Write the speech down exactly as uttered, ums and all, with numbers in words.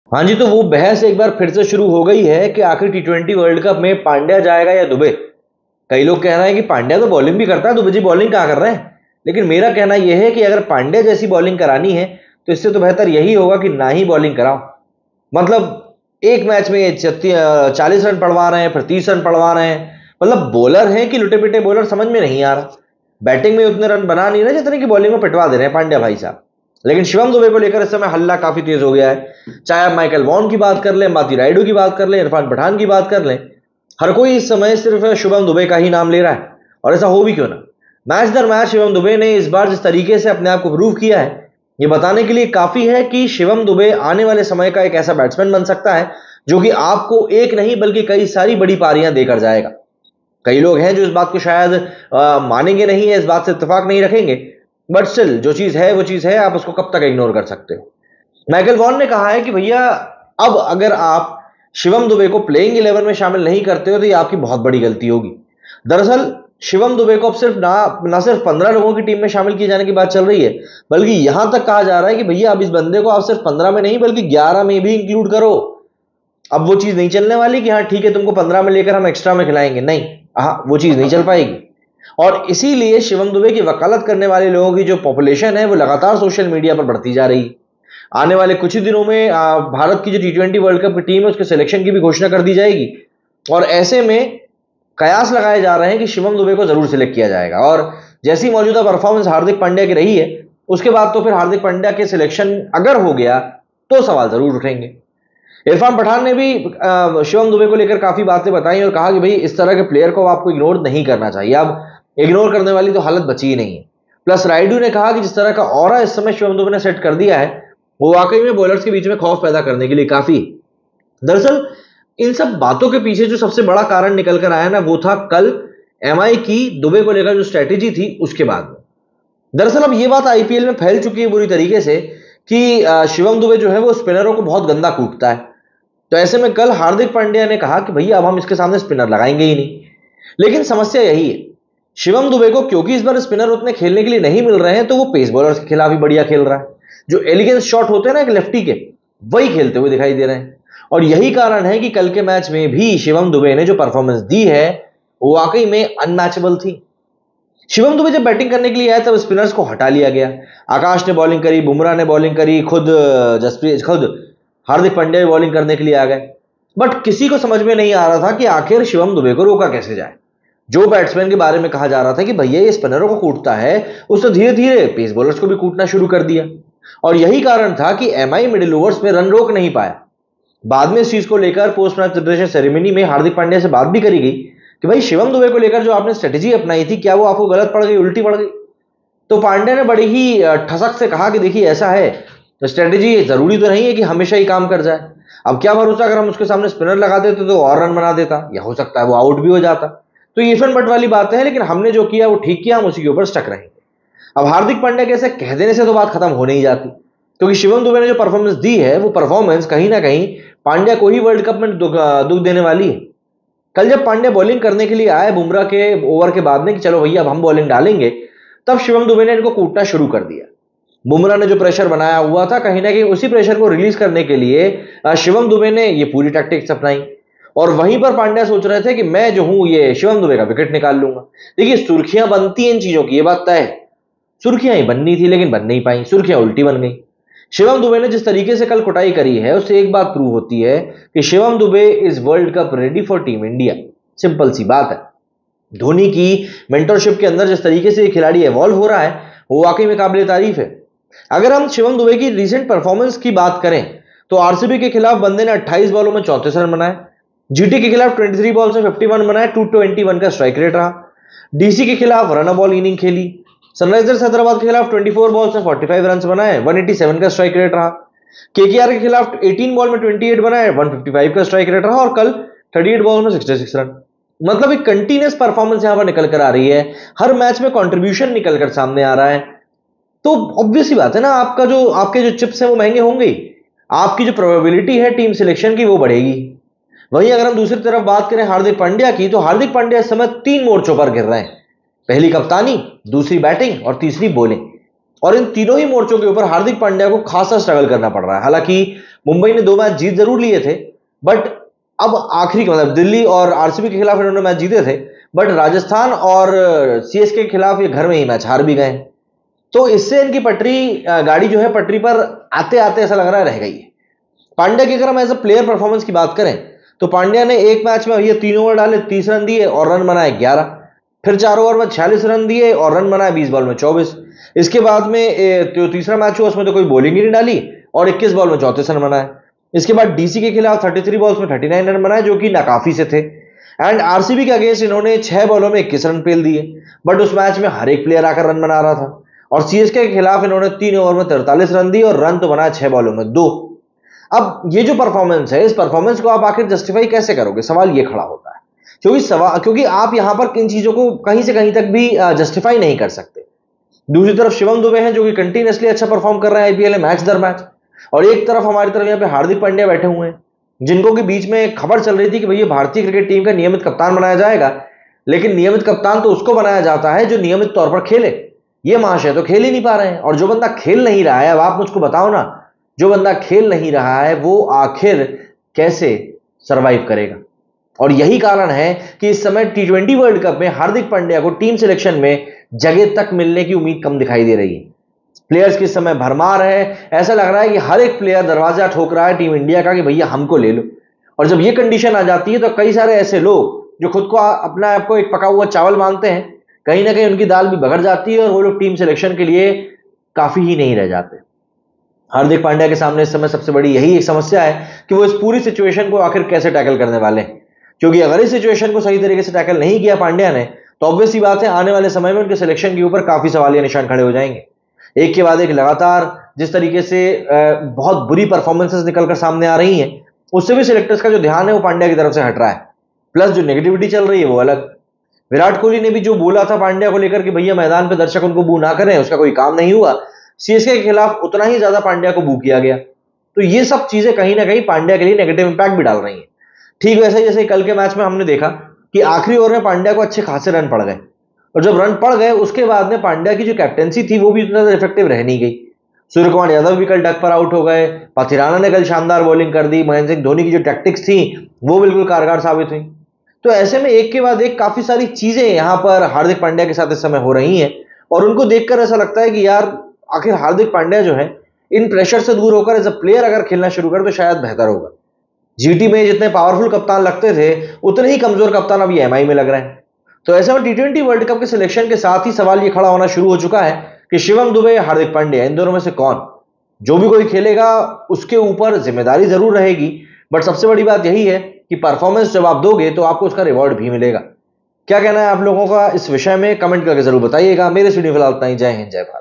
हाँ जी, तो वो बहस एक बार फिर से शुरू हो गई है कि आखिर टी ट्वेंटी वर्ल्ड कप में पांड्या जाएगा या दुबे। कई लोग कह रहे हैं कि पांड्या तो बॉलिंग भी करता है, दुबे जी बॉलिंग कहाँ कर रहे हैं। लेकिन मेरा कहना यह है कि अगर पांड्या जैसी बॉलिंग करानी है तो इससे तो बेहतर यही होगा कि ना ही बॉलिंग कराओ। मतलब एक मैच में ये चालीस रन पड़वा रहे हैं, फिर तीस रन पड़वा रहे हैं। मतलब बॉलर हैं कि लुटे पिटे बॉलर, समझ में नहीं आ रहा। बैटिंग में उतने रन बना नहीं रहे जितने की बॉलिंग में पिटवा दे रहे हैं पांड्या भाई साहब। लेकिन शिवम दुबे को लेकर इस समय हल्ला काफी तेज हो गया है। चाहे आप माइकल वॉन की बात कर लें, माती रायडू की बात कर लें, इरफान पठान की बात कर लें, हर कोई इस समय सिर्फ शिवम दुबे का ही नाम ले रहा है। और ऐसा हो भी क्यों ना। मैच दर मैच शिवम दुबे ने इस बार जिस तरीके से अपने आप को प्रूव किया है, ये बताने के लिए काफी है कि शिवम दुबे आने वाले समय का एक ऐसा बैट्समैन बन सकता है जो कि आपको एक नहीं बल्कि कई सारी बड़ी पारियां देकर जाएगा। कई लोग हैं जो इस बात को शायद आ, मानेंगे नहीं है, इस बात से इत्तेफाक नहीं रखेंगे, बट स्टिल जो चीज है वो चीज है, आप उसको कब तक इग्नोर कर सकते हो। माइकल वॉन ने कहा है कि भैया अब अगर आप शिवम दुबे को प्लेइंग इलेवन में शामिल नहीं करते हो तो ये आपकी बहुत बड़ी गलती होगी। दरअसल शिवम दुबे को अब सिर्फ ना ना सिर्फ पंद्रह लोगों की टीम में शामिल किए जाने की बात चल रही है, बल्कि यहां तक कहा जा रहा है कि भैया अब इस बंदे को आप सिर्फ पंद्रह में नहीं बल्कि ग्यारह में भी इंक्लूड करो। अब वो चीज नहीं चलने वाली कि हाँ ठीक है तुमको पंद्रह में लेकर हम एक्स्ट्रा में खिलाएंगे, नहीं, हाँ वो चीज नहीं चल पाएगी। और इसीलिए शिवम दुबे की वकालत करने वाले लोगों की जो पॉपुलेशन है वो लगातार सोशल मीडिया पर बढ़ती जा रही है। आने वाले कुछ ही दिनों में भारत की जो टी ट्वेंटी वर्ल्ड कप की टीम है उसके सिलेक्शन की भी घोषणा कर दी जाएगी। और ऐसे में कयास लगाए जा रहे हैं कि शिवम दुबे को जरूर सिलेक्ट किया जाएगा। और जैसी मौजूदा परफॉर्मेंस हार्दिक पांड्या की रही है उसके बाद तो फिर हार्दिक पांड्या के सिलेक्शन अगर हो गया तो सवाल जरूर उठेंगे। इरफान पठान ने भी शिवम दुबे को लेकर काफी बातें बताई और कहा कि भाई इस तरह के प्लेयर को आपको इग्नोर नहीं करना चाहिए, अब इग्नोर करने वाली तो हालत बची ही नहीं है। प्लस रायडू ने कहा कि जिस तरह का ऑरा इस समय शिवम दुबे ने सेट कर दिया है वो वाकई में बॉलर्स के बीच में खौफ पैदा करने के लिए काफी। दरअसल इन सब बातों के पीछे जो सबसे बड़ा कारण निकल कर आया ना वो था कल एमआई की दुबे को लेकर जो स्ट्रेटेजी थी उसके बाद में। दरअसल अब ये बात आईपीएल में फैल चुकी है बुरी तरीके से कि शिवम दुबे जो है वो स्पिनरों को बहुत गंदा कूटता है। तो ऐसे में कल हार्दिक पांड्या ने कहा कि भैया अब हम इसके सामने स्पिनर लगाएंगे ही नहीं। लेकिन समस्या यही है, शिवम दुबे को क्योंकि इस बार स्पिनर उतने खेलने के लिए नहीं मिल रहे हैं तो वो पेस बॉलर्स के खिलाफ ही बढ़िया खेल रहा है। जो एलिगेंस शॉट होते हैं ना एक लेफ्टी के, वही खेलते हुए दिखाई दे रहे हैं। और यही कारण है कि कल के मैच में भी शिवम दुबे ने जो परफॉर्मेंस दी है वो वाकई में अनमैचेबल थी। शिवम दुबे जब बैटिंग करने के लिए आया तब स्पिनर्स को हटा लिया गया। आकाश ने बॉलिंग करी, बुमराह ने बॉलिंग करी, खुद जसप्रीत खुद हार्दिक पांड्या बॉलिंग करने के लिए आ गए। बट किसी को समझ में नहीं आ रहा था कि आखिर शिवम दुबे को रोका कैसे जाए। जो बैट्समैन के बारे में कहा जा रहा था कि भैया ये स्पिनरों को कूटता है, उसने धीरे धीरे पेस बॉलर्स को भी कूटना शुरू कर दिया। और यही कारण था कि एमआई मिडिल ओवर्स में रन रोक नहीं पाया। बाद में इस चीज को लेकर पोस्ट मैच सेलिब्रेशन सेरेमनी में हार्दिक पांड्या से बात भी करी गई कि भाई शिवम दुबे को लेकर जो आपने स्ट्रेटेजी अपनाई थी क्या वो आपको गलत पड़ गई, उल्टी पड़ गई। तो पांड्या ने बड़ी ही ठसक से कहा कि देखिए ऐसा है, स्ट्रेटेजी जरूरी तो नहीं है कि हमेशा ही काम कर जाए। अब क्या भरोसा अगर हम उसके सामने स्पिनर लगा देते तो और रन बना देता, या हो सकता है वो आउट भी हो जाता। तो ये इफ बट वाली बात है, लेकिन हमने जो किया वो ठीक किया, हम उसी के ऊपर स्टक रहेंगे। अब हार्दिक पांड्या के ऐसे कह देने से तो बात खत्म हो नहीं जाती, क्योंकि शिवम दुबे ने जो परफॉर्मेंस दी है वो परफॉर्मेंस कहीं ना कहीं पांड्या को ही वर्ल्ड कप में दुख देने वाली है। कल जब पांड्या बॉलिंग करने के लिए आए बुमराह के ओवर के बाद में कि चलो भैया अब हम बॉलिंग डालेंगे, तब शिवम दुबे ने इनको कूटना शुरू कर दिया। बुमराह ने जो प्रेशर बनाया हुआ था कहीं ना कहीं उसी प्रेशर को रिलीज करने के लिए शिवम दुबे ने ये पूरी टैक्टिक्स अपनाई। और वहीं पर पांड्या सोच रहे थे कि मैं जो हूं ये शिवम दुबे का विकेट निकाल लूंगा। देखिए सुर्खियां बनती हैं इन चीजों की, ये बात तय है। सुर्खियां ही बननी थी लेकिन बन नहीं पाई, सुर्खियां उल्टी बन गई। शिवम दुबे ने जिस तरीके से कल कुटाई करी है उससे एक बात प्रूव होती है कि Shivam Dube is World Cup ready for team India. Simple सी बात है। धोनी की मेंटरशिप के अंदर जिस तरीके से ये खिलाड़ी इवॉल्व हो रहा है वो वाकई में काबिल तारीफ है। अगर हम शिवम दुबे की रिसेंट परफॉर्मेंस की बात करें तो आरसीबी के खिलाफ बंदे ने अट्ठाईस बॉलों में चौंतीस रन बनाए, जीटी के खिलाफ तेईस बॉल से इक्यावन बनाए, दो सौ इक्कीस का स्ट्राइक रेट रहा। डीसी के खिलाफ रन बॉल इनिंग खेली। सनराइजर्स हैदराबाद के खिलाफ चौबीस बॉल से पैंतालीस रन बनाए, एक सौ सत्तासी का स्ट्राइक रेट रहा। केकेआर के खिलाफ अठारह बॉल में अट्ठाईस बनाए, एक सौ पचपन का स्ट्राइक रेट रहा। और कल अड़तीस बॉल में छियासठ रन। मतलब एक कंटिन्यूअस परफॉर्मेंस यहां पर निकल कर आ रही है, हर मैच में कंट्रीब्यूशन निकल कर सामने आ रहा है। तो ऑब्वियस सी बात है ना, आपका जो आपके जो चिप्स हैं वो महंगे होंगे, आपकी जो प्रोबेबिलिटी है टीम सिलेक्शन की वो बढ़ेगी। वहीं अगर हम दूसरी तरफ बात करें हार्दिक पांड्या की, तो हार्दिक पांड्या इस समय तीन मोर्चों पर गिर रहे हैं। पहली कप्तानी, दूसरी बैटिंग और तीसरी बॉलिंग। और इन तीनों ही मोर्चों के ऊपर हार्दिक पांड्या को खासा स्ट्रगल करना पड़ रहा है। हालांकि मुंबई ने दो मैच जीत जरूर लिए थे, बट अब आखिरी मतलब दिल्ली और आरसीबी के खिलाफ इन्होंने मैच जीते थे, बट राजस्थान और सीएसके के खिलाफ ये घर में ही मैच हार भी गए। तो इससे इनकी पटरी गाड़ी जो है पटरी पर आते आते ऐसा लग रहा है रह गई है। पांड्या की अगर हम एज अ प्लेयर परफॉर्मेंस की बात करें तो पांड्या ने एक मैच में ये तीन ओवर डाले, तीस रन दिए और रन बनाए ग्यारह, फिर चार ओवर में छियालीस रन दिए और रन बनाए बीस बॉल में चौबीस। इसके बाद में जो तीसरा मैच हुआ उसमें तो कोई बॉलिंग ही नहीं डाली और इक्कीस बॉल में चौंतीस रन बनाए। इसके बाद डीसी के खिलाफ तैंतीस बॉल्स में उनतालीस रन बनाए जो कि नाकाफी से थे। एंड आरसीबी के अगेंस्ट इन्होंने छह बॉलों में इक्कीस रन पेल दिए, बट उस मैच में हर एक प्लेयर आकर रन बना रहा था। और सीएसके के खिलाफ इन्होंने तीन ओवर में तैंतालीस रन दिए और रन तो बनाए छह बॉलों में दो। अब ये जो परफॉर्मेंस है, इस परफॉर्मेंस को आप आखिर जस्टिफाई कैसे करोगे, सवाल ये खड़ा होता है। क्योंकि सवाल क्योंकि आप यहां पर इन चीजों को कहीं से कहीं तक भी जस्टिफाई नहीं कर सकते। दूसरी तरफ शिवम दुबे हैं जो कि कंटिन्यूअसली अच्छा परफॉर्म कर रहे हैं आईपीएल में मैच दर मैच, और एक तरफ हमारी तरफ यहाँ पे हार्दिक पांड्या बैठे हुए हैं जिनको की बीच में खबर चल रही थी कि भैया भारतीय क्रिकेट टीम का नियमित कप्तान बनाया जाएगा, लेकिन नियमित कप्तान तो उसको बनाया जाता है जो नियमित तौर पर खेले। ये महाशय तो खेल ही नहीं पा रहे हैं, और जो बंदा खेल नहीं रहा है, अब आप मुझको बताओ ना, जो बंदा खेल नहीं रहा है वो आखिर कैसे सरवाइव करेगा। और यही कारण है कि इस समय टी ट्वेंटी वर्ल्ड कप में हार्दिक पांड्या को टीम सिलेक्शन में जगह तक मिलने की उम्मीद कम दिखाई दे रही है। प्लेयर्स की समय भरमार है, ऐसा लग रहा है कि हर एक प्लेयर दरवाजा ठोक रहा है टीम इंडिया का कि भैया हमको ले लो। और जब ये कंडीशन आ जाती है तो कई सारे ऐसे लोग जो खुद को अपना आपको एक पका हुआ चावल मानते हैं, कहीं ना कहीं उनकी दाल भी बगड़ जाती है और वो लोग टीम सिलेक्शन के लिए काफी ही नहीं रह जाते। हार्दिक पांड्या के सामने इस समय सबसे बड़ी यही एक समस्या है कि वो इस पूरी सिचुएशन को आखिर कैसे टैकल करने वाले हैं। क्योंकि अगर इस सिचुएशन को सही तरीके से टैकल नहीं किया पांड्या ने तो ऑब्वियस ही बात है आने वाले समय में उनके सिलेक्शन के ऊपर काफी सवालिया निशान खड़े हो जाएंगे। एक के बाद एक लगातार जिस तरीके से बहुत बुरी परफॉर्मेंसेस निकलकर सामने आ रही हैं, उससे भी सिलेक्टर्स का जो ध्यान है वो पांड्या की तरफ से हट रहा है। प्लस जो नेगेटिविटी चल रही है वो अलग। विराट कोहली ने भी जो बोला था पांड्या को लेकर कि भैया मैदान पे दर्शक उनको बू ना करें, उसका कोई काम नहीं हुआ। सीएसके के खिलाफ उतना ही ज्यादा पांड्या को बू किया गया। तो ये सब चीजें कहीं ना कहीं पांड्या के लिए नेगेटिव इंपैक्ट भी डाल रही हैं। ठीक वैसे जैसे कल के मैच में हमने देखा कि आखिरी ओवर में पांड्या को अच्छे खासे रन पड़ गए, और जब रन पड़ गए उसके बाद में पांड्या की जो कैप्टेंसी थी वो भी उतना इफेक्टिव रह नहीं गई। सूर्य कुमार यादव भी कल डक पर आउट हो गए, पाथिराना ने कल शानदार बॉलिंग कर दी, महेंद्र सिंह धोनी की जो टैक्टिक्स थी वो बिल्कुल कारगर साबित हुई। तो ऐसे में एक के बाद एक काफी सारी चीजें यहां पर हार्दिक पांड्या के साथ इस समय हो रही हैं, और उनको देखकर ऐसा लगता है कि यार आखिर हार्दिक पांड्या जो है इन प्रेशर से दूर होकर एज अ प्लेयर अगर खेलना शुरू कर तो शायद बेहतर होगा। जीटी में जितने पावरफुल कप्तान लगते थे उतने ही कमजोर कप्तान अब एमआई में लग रहे हैं। तो ऐसे में टी ट्वेंटी वर्ल्ड कप के सिलेक्शन के साथ ही सवाल ये खड़ा होना शुरू हो चुका है कि शिवम दुबे या हार्दिक पांड्या, इन दोनों में से कौन, जो भी कोई खेलेगा उसके ऊपर जिम्मेदारी जरूर रहेगी, बट सबसे बड़ी बात यही है कि परफॉर्मेंस जब आप दोगे तो आपको उसका रिवॉर्ड भी मिलेगा। क्या कहना है आप लोगों का इस विषय में, कमेंट करके जरूर बताइएगा। मेरे वीडियो फिलहाल इतना ही। जय हिंद, जय भारत।